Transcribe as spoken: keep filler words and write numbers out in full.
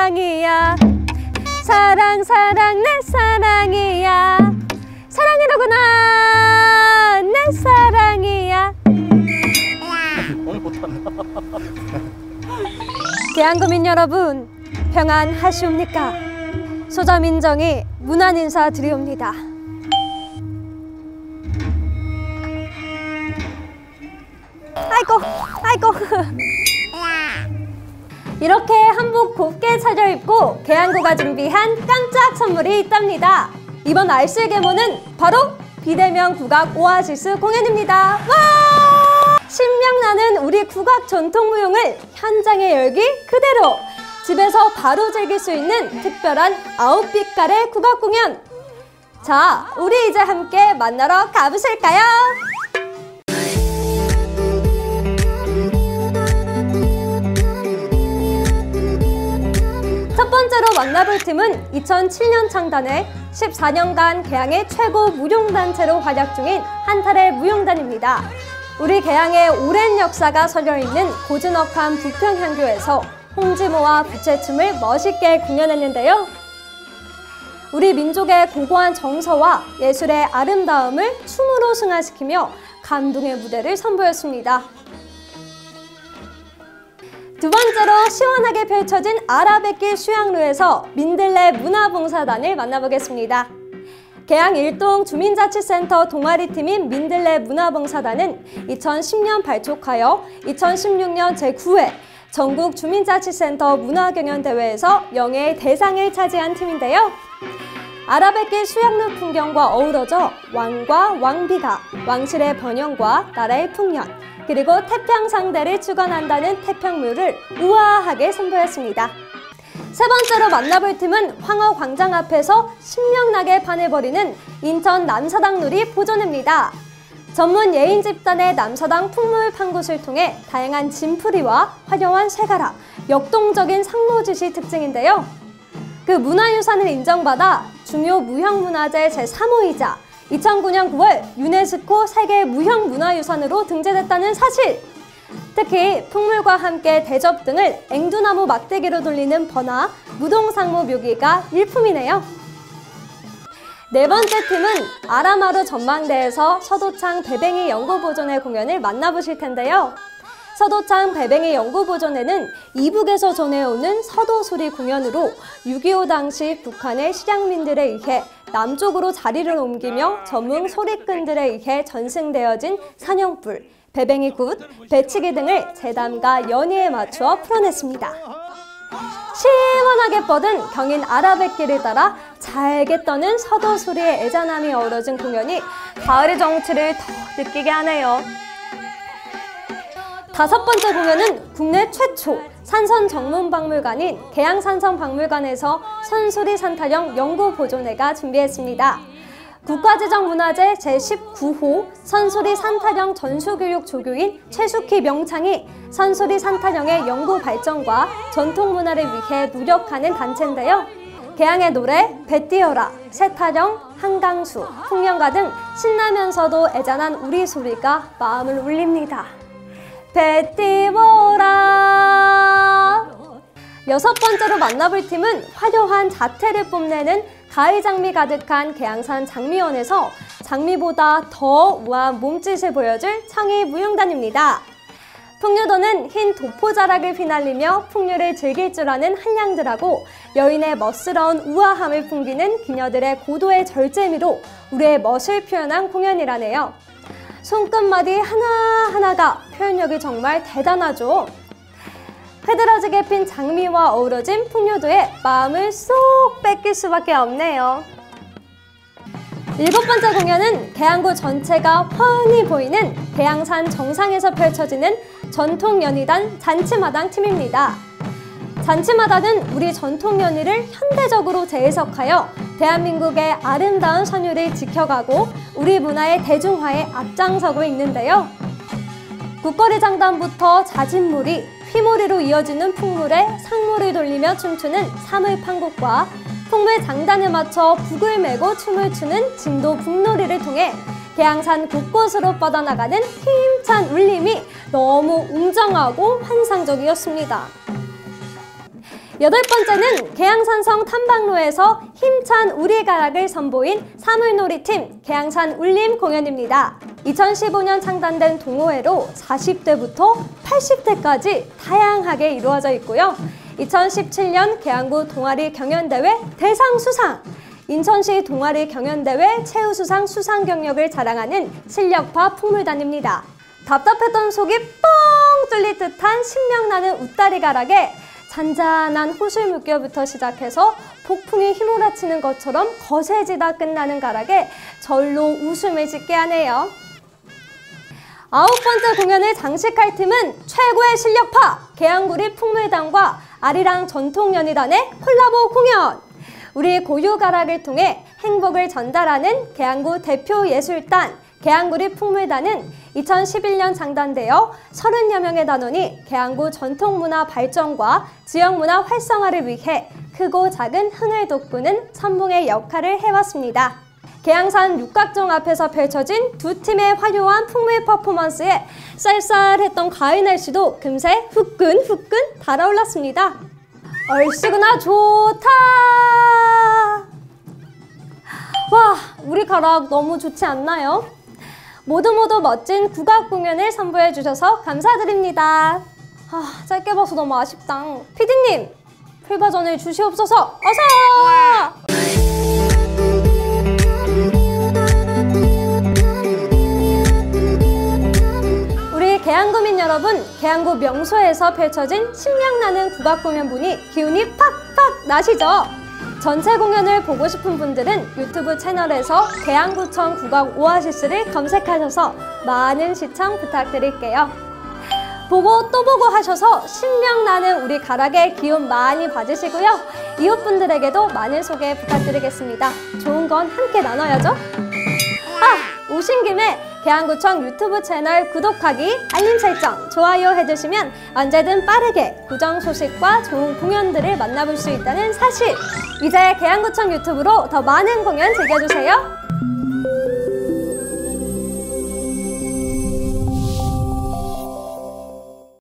사랑이야. 사랑 사랑 내 사랑이야. 사랑이로구나 내 사랑이야. 대한국민 여러분, 평안하시옵니까? 소자민정이 문안 인사 드리옵니다. 아이고 아이고. 이렇게 한복 곱게 차려입고 개항구가 준비한 깜짝 선물이 있답니다. 이번 알쓸개모는 바로 비대면 국악 오아시스 공연입니다. 와! 신명나는 우리 국악 전통무용을 현장에 열기 그대로 집에서 바로 즐길 수 있는 특별한 아홉 빛깔의 국악 공연. 자, 우리 이제 함께 만나러 가보실까요? 첫 번째로 만나볼 팀은 이천칠 년 창단해 십사 년간 개항의 최고 무용단체로 활약 중인 한탈의 무용단입니다. 우리 개항의 오랜 역사가 서려있는 고즈넉한 부평향교에서 홍지모와 부채춤을 멋있게 공연했는데요. 우리 민족의 고고한 정서와 예술의 아름다움을 춤으로 승화시키며 감동의 무대를 선보였습니다. 두 번째로 시원하게 펼쳐진 아라뱃길 휴양로에서 민들레 문화봉사단을 만나보겠습니다. 개항 일동 주민자치센터 동아리팀인 민들레 문화봉사단은 이천십 년 발족하여 이천십육 년 제구 회 전국 주민자치센터 문화경연대회에서 영예의 대상을 차지한 팀인데요. 아라뱃길 휴양로 풍경과 어우러져 왕과 왕비가 왕실의 번영과 나라의 풍년, 그리고 태평상대를 축원한다는 태평묘를 우아하게 선보였습니다. 세 번째로 만나볼 팀은 황허광장 앞에서 신명나게 반해버리는 인천 남서당 놀이 보존회입니다. 전문 예인 집단의 남서당 풍물 판굿을 통해 다양한 진풀이와 화려한 쇠가락, 역동적인 상노짓이 특징인데요. 그 문화유산을 인정받아 중요 무형문화재 제삼 호이자 이천구 년 구월 유네스코 세계 무형문화유산으로 등재됐다는 사실! 특히 풍물과 함께 대접 등을 앵두나무 막대기로 돌리는 번화, 무동상무 묘기가 일품이네요. 네 번째 팀은 아라마루 전망대에서 서도창 배뱅이 연구보존회 공연을 만나보실 텐데요. 서도창 배뱅이 연구보존회는 이북에서 전해오는 서도소리 공연으로 육이오 당시 북한의 실향민들에 의해 남쪽으로 자리를 옮기며 전문 소리꾼들에 의해 전승되어진 산영불, 배뱅이굿, 배치기 등을 재담과 연희에 맞추어 풀어냈습니다. 시원하게 뻗은 경인 아라뱃길을 따라 잘게 떠는 서도소리의 애잔함이 어우러진 공연이 가을의 정취를 더 느끼게 하네요. 다섯 번째 공연은 국내 최초 산선 전문박물관인 계양산성박물관에서 선소리 산타령 연구보존회가 준비했습니다. 국가지정문화재 제십구 호 선소리 산타령 전수교육 조교인 최숙희 명창이 선소리 산타령의 연구 발전과 전통문화를 위해 노력하는 단체인데요. 개항의 노래, 배 띄어라, 새타령, 한강수, 풍년가 등 신나면서도 애잔한 우리 소리가 마음을 울립니다. 배 띄워라. 여섯 번째로 만나볼 팀은 화려한 자태를 뽐내는 가을 장미 가득한 계양산 장미원에서 장미보다 더 우아한 몸짓을 보여줄 청이 무용단입니다. 풍류도는 흰 도포자락을 휘날리며 풍류를 즐길 줄 아는 한량들하고 여인의 멋스러운 우아함을 풍기는 기녀들의 고도의 절제미로 우리의 멋을 표현한 공연이라네요. 손끝마디 하나하나가 표현력이 정말 대단하죠. 흐드러지게 핀 장미와 어우러진 풍류도에 마음을 쏙 뺏길 수밖에 없네요. 일곱 번째 공연은 계양구 전체가 훤히 보이는 계양산 정상에서 펼쳐지는 전통연희단 잔치마당 팀입니다. 잔치마당은 우리 전통연희를 현대적으로 재해석하여 대한민국의 아름다운 선율을 지켜가고 우리 문화의 대중화에 앞장서고 있는데요. 국거리 장단부터 자진몰이, 휘몰이로 이어지는 풍물에 상물을 돌리며 춤추는 사물판곡과 풍물 장단에 맞춰 북을 메고 춤을 추는 진도 북놀이를 통해 계양산 곳곳으로 뻗어나가는 힘찬 울림이 너무 웅장하고 환상적이었습니다. 여덟 번째는 계양산성 탐방로에서 힘찬 우리가락을 선보인 사물놀이팀 계양산 울림 공연입니다. 이천십오 년 창단된 동호회로 사십 대부터 팔십 대까지 다양하게 이루어져 있고요. 이천십칠 년 계양구 동아리 경연대회 대상 수상, 인천시 동아리 경연대회 최우수상 수상 경력을 자랑하는 실력파 풍물단입니다. 답답했던 속이 뻥 뚫릴 듯한 신명나는 웃다리 가락에 잔잔한 호술 물결부터 시작해서 폭풍이 휘몰아치는 것처럼 거세지다 끝나는 가락에 절로 웃음을 짓게 하네요. 아홉 번째 공연을 장식할 팀은 최고의 실력파 계양구리 풍물단과 아리랑 전통연희단의 콜라보 공연! 우리 고유 가락을 통해 행복을 전달하는 계양구 대표 예술단 계양구리 풍물단은 이천십일 년 장단되어 서른여 명의 단원이 계양구 전통문화 발전과 지역문화 활성화를 위해 크고 작은 흥을 돋구는 선봉의 역할을 해왔습니다. 계양산 육각정 앞에서 펼쳐진 두 팀의 화려한 풍물 퍼포먼스에 쌀쌀했던 가을 날씨도 금세 후끈후끈 달아올랐습니다. 얼씨구나 좋다! 와, 우리 가락 너무 좋지 않나요? 모두 모두 멋진 국악 공연을 선보여 주셔서 감사드립니다. 아, 짧게 봐서 너무 아쉽다. 피디님, 풀버전을 주시옵소서. 어서! 우리 계양구민 여러분, 계양구 명소에서 펼쳐진 신명나는 국악 공연 보니 기운이 팍팍 나시죠? 전체 공연을 보고 싶은 분들은 유튜브 채널에서 계양구청 국악 오아시스를 검색하셔서 많은 시청 부탁드릴게요. 보고 또 보고 하셔서 신명나는 우리 가락의 기운 많이 받으시고요. 이웃분들에게도 많은 소개 부탁드리겠습니다. 좋은 건 함께 나눠야죠. 아! 오신 김에 계양구청 유튜브 채널 구독하기, 알림 설정, 좋아요 해주시면 언제든 빠르게 구정 소식과 좋은 공연들을 만나볼 수 있다는 사실! 이제 계양구청 유튜브로 더 많은 공연 즐겨주세요.